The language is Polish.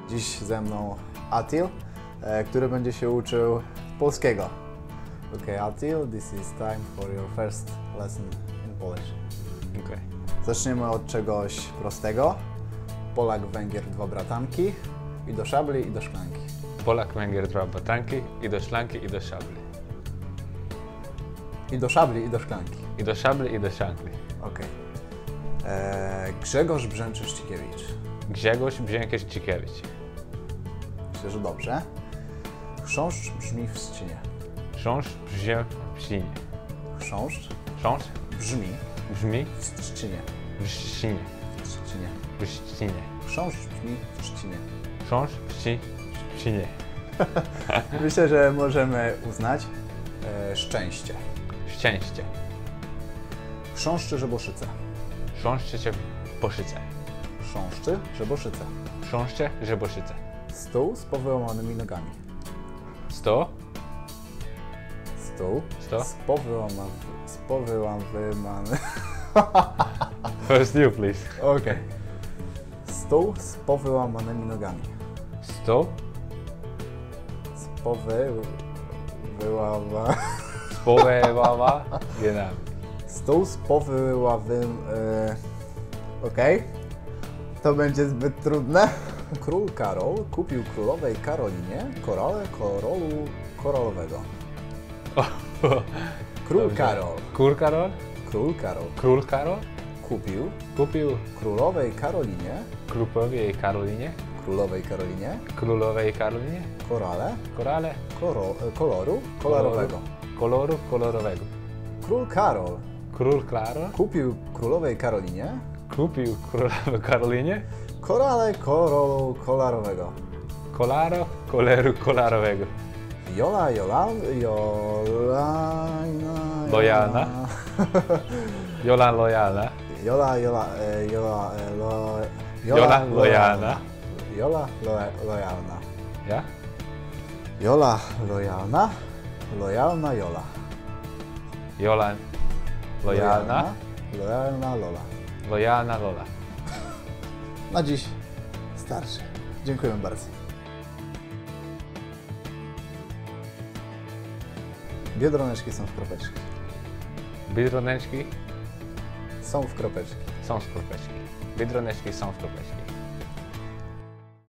Dziś ze mną Atil, który będzie się uczył polskiego. Okay, Atil, this is time for your first lesson in Polish. Okay. Zaczniemy od czegoś prostego. Polak, Węgier, dwa bratanki i do szabli i do szklanki. Polak, Węgier, dwa bratanki i do szklanki i do szabli. I do szabli i do szklanki. I do szabli i do szklanki. Okej. Grzegorz Brzęczyszczykiewicz. Grzegorz Brzęczyszczykiewicz. Myślę, że dobrze. Chrząszcz brzmi w Szczecinie. Chrząszcz brzmi w Szczecinie. Chrząszcz Chrząszcz brzmi brzmi w Szczecinie. w Szczecinie. W Szczecinie. W Szczecinie. Chrząszcz brzmi w Szczecinie. Chrząszcz brzmi w Szczecinie. Myślę, że możemy uznać szczęście. Szczęście. Chrząszczy Żeboszyce. Chrząszcze się poszyce. Chrząszczy Żeboszyce. Chrząszcze Żeboszyce. Stół z powyłamanymi nogami. Sto. Stół Sto? z powyłamany... First you, please. Okej. Stół z powyłamanymi nogami. Sto. Z powyłama... Społewawa. Genau. Stół z powyławym... Okej. To będzie zbyt trudne. Król Karol kupił królowej Karolinie korale koralowego. Król Dobrze. Karol. Król Karol. Król Karol Król Karol kupił królowej Karolinie Królowej Karolinie. królowej Karolinie korale Korale. koloru kolorowego. Koloru kolorowego. Król Karol Król Karol kupił królowej Karolinie kupił królowej Karolinie korale koloru kolorowego. koloru kolorowego. Lojalna. Jola lojalna. Jola lojalna. lojalna. Ja? Jola lojalna. Lojalna Jola. Jola lojalna. Lojalna Lola. Lojalna Lola. Na dziś starszy. Dziękuję bardzo. Biedroneczki są w kropeczki. Biedroneczki Są w kropeczki. są z kropeczki. Biedroneczki są w kropeczki.